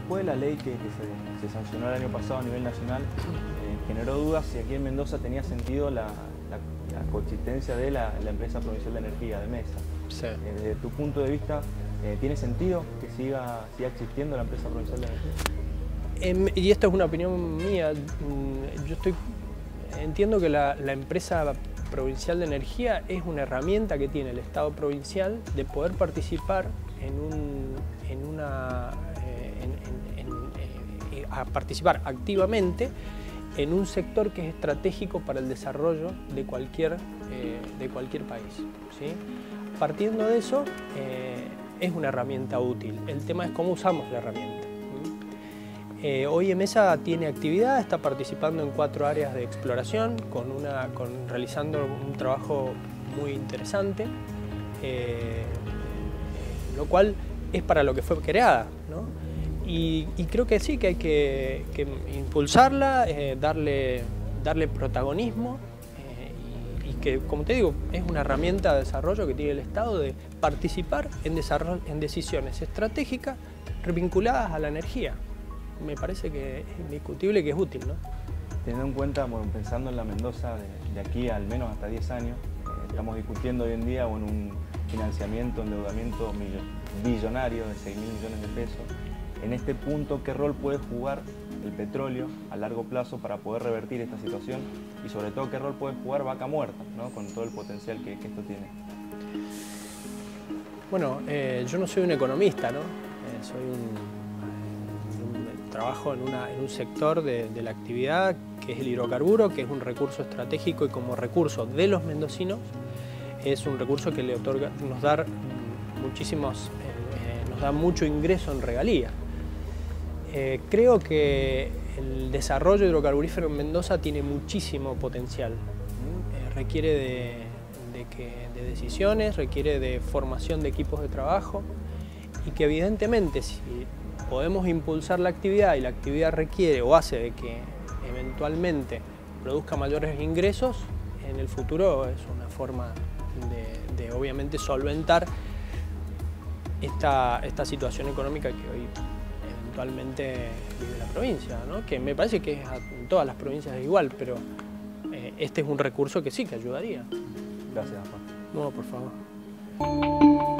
después de la ley que se sancionó el año pasado a nivel nacional, generó dudas si aquí en Mendoza tenía sentido la coexistencia de la empresa provincial de energía, de Mesa. Sí. Desde tu punto de vista, ¿tiene sentido que siga existiendo la empresa provincial de energía? Y esto es una opinión mía. Entiendo que la empresa provincial de energía es una herramienta que tiene el Estado provincial de poder participar participar activamente en un sector que es estratégico para el desarrollo de cualquier país, ¿sí? Partiendo de eso, es una herramienta útil. El tema es cómo usamos la herramienta. Hoy Mesa tiene actividad, está participando en 4 áreas de exploración, realizando un trabajo muy interesante, lo cual es para lo que fue creada, ¿no? Y creo que sí, que hay que impulsarla, darle protagonismo y que, como te digo, es una herramienta de desarrollo que tiene el Estado de participar en decisiones estratégicas vinculadas a la energía. Me parece que es indiscutible que es útil, ¿no? Teniendo en cuenta, bueno, pensando en la Mendoza de aquí al menos hasta 10 años, estamos discutiendo hoy en día un financiamiento, endeudamiento billonario de 6.000 millones de pesos. En este punto, ¿qué rol puede jugar el petróleo a largo plazo para poder revertir esta situación? Y sobre todo, ¿qué rol puede jugar Vaca Muerta, ¿no? Con todo el potencial que esto tiene? Bueno, yo no soy un economista, ¿no? Trabajo en un sector de la actividad que es el hidrocarburo, que es un recurso estratégico y como recurso de los mendocinos es un recurso que nos da mucho ingreso en regalías. Creo que el desarrollo hidrocarburífero en Mendoza tiene muchísimo potencial. Requiere de decisiones, requiere de formación de equipos de trabajo y que evidentemente si podemos impulsar la actividad y la actividad requiere o hace de que eventualmente produzca mayores ingresos, en el futuro es una forma de obviamente solventar esta situación económica que hoy eventualmente vive la provincia, ¿no? Que me parece que en todas las provincias es igual, pero este es un recurso que sí, que ayudaría. Gracias, Juan. No, por favor.